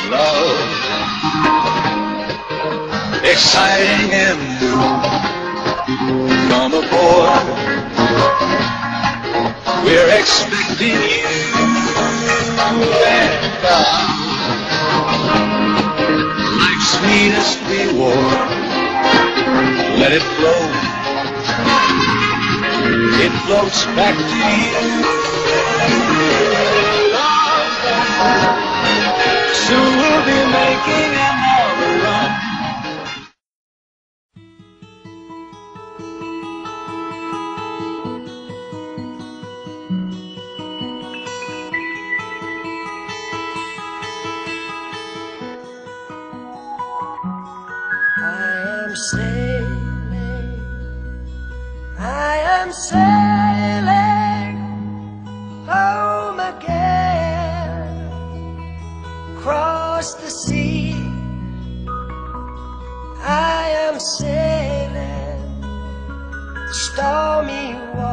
love, exciting and new. Come aboard, we're expecting you. And like sweetest reward, let it flow. It floats back to you. Soon we'll be making another run. I am sailing home again, across the sea. I am sailing stormy waters.